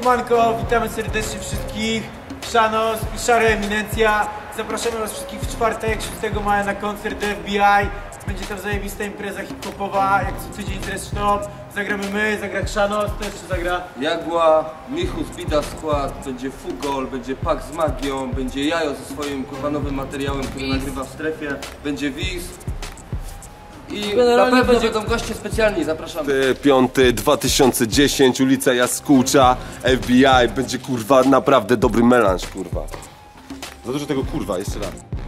Siemanko, witamy serdecznie wszystkich. Szanos i Szara Eminencja. Zapraszamy was wszystkich w czwartek, 6 maja na koncert FBI. Będzie tam zajebista impreza hip-hopowa, jak co tydzień zresztą. Zagramy my, zagra Szanos, to jeszcze zagra Jagła, Michu z Bida Skład, będzie Fugol, będzie Pak z Magią, będzie Jajo ze swoim kurwa nowym materiałem, który nagrywa w strefie, będzie Wiz. I na pewno będą goście specjalni, zapraszamy. 5/2010, ulica Jaskółcza, FBI, będzie kurwa naprawdę dobry melanż, kurwa. Za dużo tego kurwa, jeszcze raz.